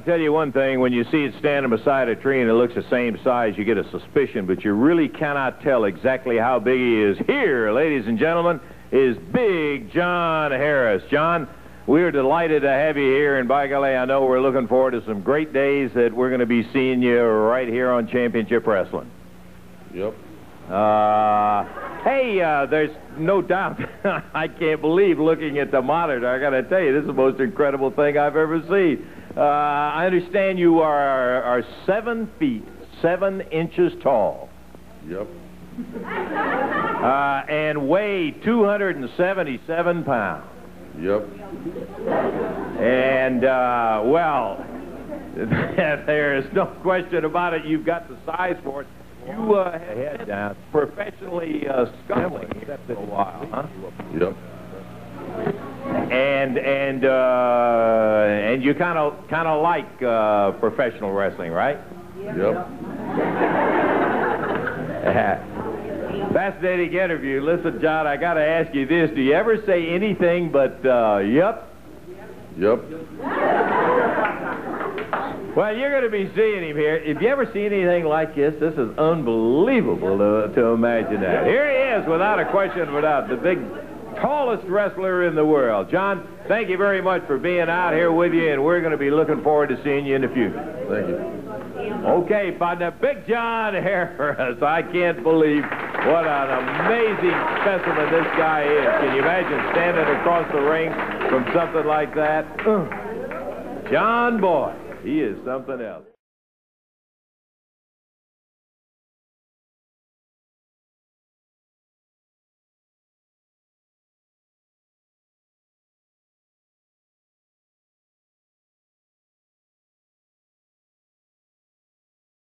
tell you one thing. When you see it standing beside a tree and it looks the same size, you get a suspicion, but you really cannot tell exactly how big he is. Here, ladies and gentlemen, is Big John Harris. John, we're delighted to have you here, and by golly, I know we're looking forward to some great days that we're going to be seeing you right here on Championship Wrestling. Yep. Hey, there's no doubt. I can't believe looking at the monitor. I got to tell you, this is the most incredible thing I've ever seen. I understand you are 7 feet, 7 inches tall. Yep. And weigh 277 pounds. Yep. And, well, there is no question about it. You've got the size for it. You head down, professionally scuffling for a while, huh? Yep. And you kind of like professional wrestling, right? Yep. Fascinating interview. Listen, John, I got to ask you this: do you ever say anything but "yep"? Yep. Well, you're going to be seeing him here. If you ever see anything like this, this is unbelievable to imagine that. Here he is, without a question of a doubt, the big, tallest wrestler in the world. John, thank you very much for being out here with you, and we're going to be looking forward to seeing you in the future. Thank you. Okay, partner, Big John Harris. I can't believe what an amazing specimen this guy is. Can you imagine standing across the ring from something like that? John Boy. He is something else.